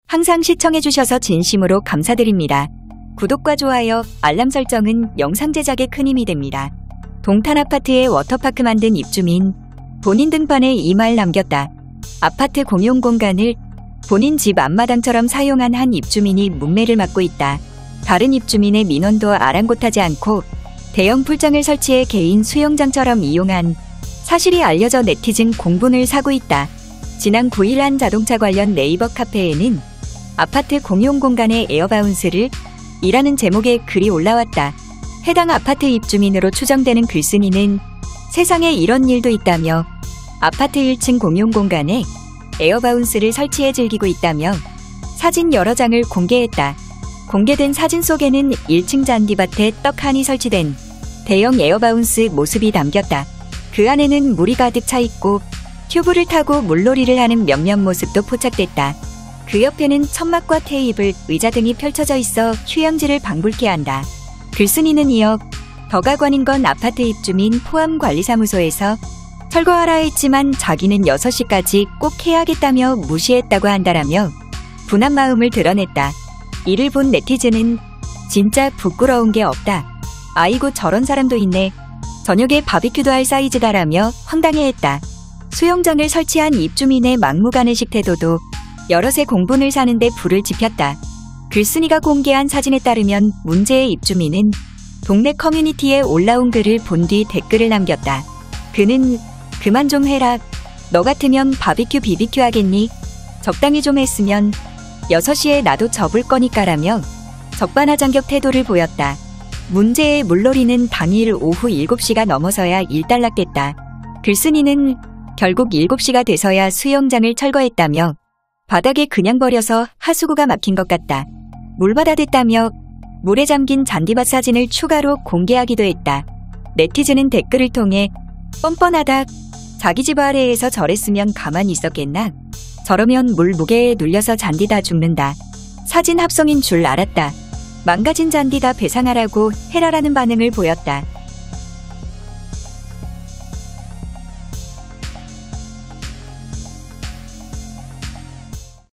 항상 시청해주셔서 진심으로 감사드립니다. 구독과 좋아요, 알람 설정은 영상 제작에 큰 힘이 됩니다. 동탄 아파트에 워터파크 만든 입주민. 본인 등판에 이 말 남겼다. 아파트 공용 공간을 본인 집 앞마당처럼 사용한 한 입주민이 문매를 맞고 있다. 다른 입주민의 민원도 아랑곳하지 않고 대형 풀장을 설치해 개인 수영장처럼 이용한 사실이 알려져 네티즌 공분을 사고 있다. 지난 9일 한 자동차 관련 네이버 카페에는 아파트 공용 공간의 에어바운스를 이라는 제목의 글이 올라왔다. 해당 아파트 입주민으로 추정되는 글쓴이는 세상에 이런 일도 있다며 아파트 1층 공용 공간에 에어바운스를 설치해 즐기고 있다며 사진 여러 장을 공개했다. 공개된 사진 속에는 1층 잔디밭에 떡하니 설치된 대형 에어바운스 모습이 담겼다. 그 안에는 물이 가득 차 있고 튜브를 타고 물놀이를 하는 몇몇 모습도 포착됐다. 그 옆에는 천막과 테이블, 의자 등이 펼쳐져 있어 휴양지를 방불케 한다. 글쓴이는 이어 더가관인 건 아파트 입주민 포함관리사무소에서 철거하라 했지만 자기는 6시까지 꼭 해야겠다며 무시했다고 한다라며 분한 마음을 드러냈다. 이를 본 네티즌은 진짜 부끄러운 게 없다. 아이고 저런 사람도 있네. 저녁에 바비큐도 할 사이즈다라며 황당해했다. 수영장을 설치한 입주민의 막무가내식 태도도 여럿의 공분을 사는데 불을 지폈다. 글쓴이가 공개한 사진에 따르면 문제의 입주민은 동네 커뮤니티에 올라온 글을 본 뒤 댓글을 남겼다. 그는 그만 좀 해라. 너 같으면 바비큐 비비큐 하겠니? 적당히 좀 했으면 6시에 나도 접을 거니까라며 적반하장격 태도를 보였다. 문제의 물놀이는 당일 오후 7시가 넘어서야 일단락됐다. 글쓴이는 결국 7시가 돼서야 수영장을 철거했다며 바닥에 그냥 버려서 하수구가 막힌 것 같다. 물바다됐다며 물에 잠긴 잔디밭 사진을 추가로 공개하기도 했다. 네티즌은 댓글을 통해 뻔뻔하다. 자기 집 아래에서 저랬으면 가만히 있었겠나? 저러면 물 무게에 눌려서 잔디 다 죽는다. 사진 합성인 줄 알았다. 망가진 잔디 다 배상하라고 해라라는 반응을 보였다.